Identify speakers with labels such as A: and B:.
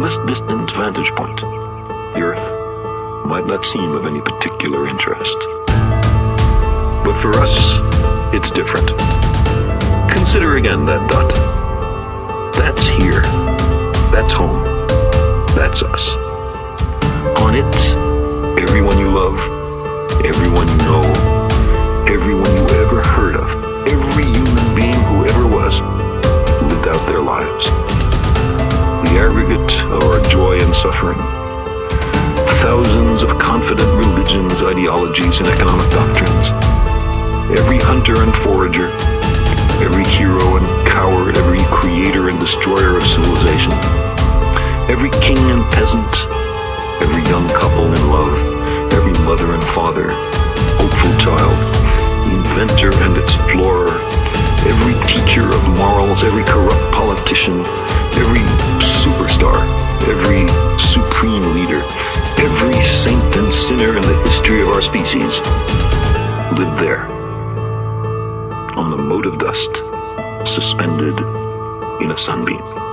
A: this distant vantage point, the Earth might not seem of any particular interest. But for us, it's different. Consider again that dot. That's here. That's home. That's us. On it, everyone you love, everyone you know, everyone you ever heard of, every human being who ever was, lived out their lives. The aggregate of our joy and suffering. Thousands of confident religions, ideologies, and economic doctrines. Every hunter and forager, every hero and coward, every creator and destroyer of civilization, every king and peasant, every young couple in love, every mother and father, hopeful child, inventor and explorer, every teacher of morals, every corrupt politician, every superstar, every supreme leader, every saint and sinner in the history of our species lived there, on the mote of dust, suspended in a sunbeam.